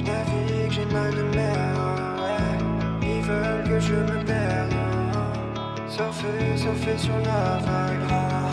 navigue, j'ai mal de mer, ouais. Ils veulent que je me perde, surfer sur la vague.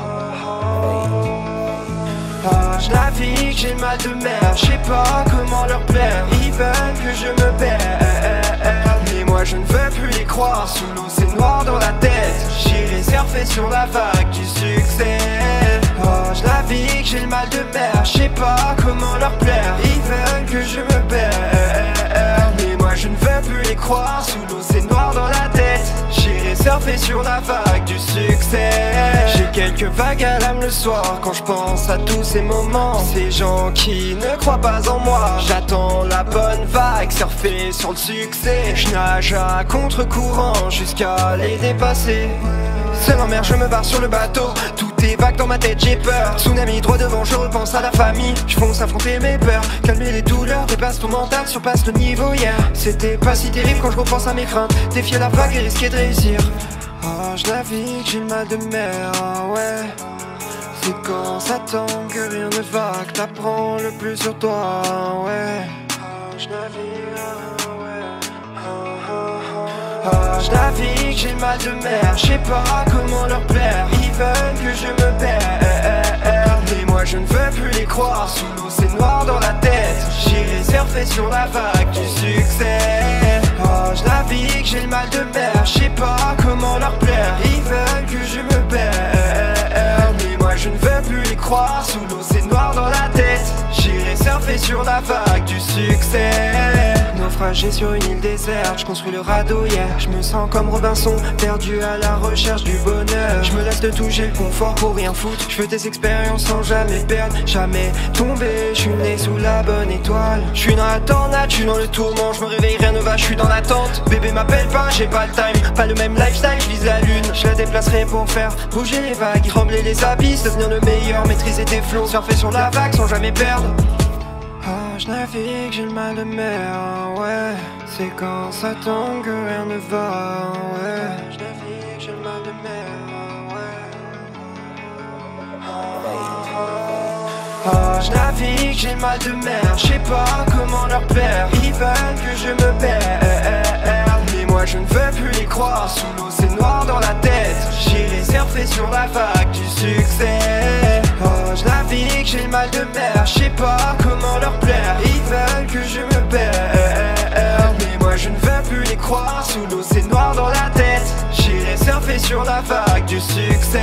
Je navigue, j'ai mal de mer, je sais pas comment leur plaire. Ils veulent que je me perde, mais moi je ne veux plus les croire. Sous l'eau c'est noir dans la tête, j'irai surfer sur la vague du succès. Je navigue, j'ai le mal de mer, je sais pas comment leur plaire. Ils veulent que je me perde, mais moi je ne veux plus les croire. Sous l'eau c'est noir dans la tête, j'irai surfer sur la vague du succès. J'ai quelques vagues à l'âme le soir quand je pense à tous ces moments. Ces gens qui ne croient pas en moi. J'attends la bonne vague, surfer sur le succès. Je nage à contre-courant jusqu'à les dépasser. Seul en mer, je me barre sur le bateau. Tout est vague dans ma tête, j'ai peur. Tsunami droit devant, je repense à la famille. Je fonce affronter mes peurs, calmer les douleurs. Dépasse ton mental, surpasse le niveau hier. C'était pas si terrible quand je repense à mes craintes. Défier la vague et risquer de réussir. Je navigue, j'ai le mal de mer, ouais. C'est quand ça tombe que rien ne va, que t'apprends le plus sur toi, ouais. Je navigue, je navigue, j'ai le mal de mer, je sais pas comment leur plaire. Ils veulent que je me perde, mais moi je ne veux plus les croire. Sous l'eau c'est noir dans la tête, j'irai surfer sur la vague du succès. Je navigue, j'ai le mal de mer, je sais pas comment leur plaire. Ils veulent que je me perde, mais moi je ne veux plus les croire. Sous l'eau c'est noir dans la tête, j'irai surfer sur la vague du succès. Naufragé sur une île déserte, je construis le radeau, yeah. Je me sens comme Robinson, perdu à la recherche du bonheur. Je me laisse de tout, j'ai le confort pour rien foutre. Je veux des expériences sans jamais perdre, jamais tomber. Je suis né sous la bonne étoile. Je suis dans la tornade, je suis dans le tourment. Je me réveille, rien ne va, je suis dans l'attente. Bébé m'appelle pas, j'ai pas le time. Pas le même lifestyle, je vise la lune. Je la déplacerai pour faire bouger les vagues, trembler les abysses, devenir le meilleur, maîtriser tes flots, surfer sur la vague sans jamais perdre. Je navigue, j'ai le mal de mer, ouais. C'est quand ça tombe que rien ne va, ouais. Je navigue, j'ai le mal de mer, ouais. Je navigue, j'ai le mal de mer, je sais pas comment leur plaire. Ils veulent que je me perde, mais moi je ne veux plus les croire. Sous l'eau c'est noir dans la tête, j'irai surfer sur la vague du succès. Je navigue, j'ai le mal de mer, je sais pas comment leur plaire. Ils veulent que je me perde, mais moi je ne veux plus les croire. Sous l'eau c'est noir dans la tête, j'irai surfer sur la vague du succès.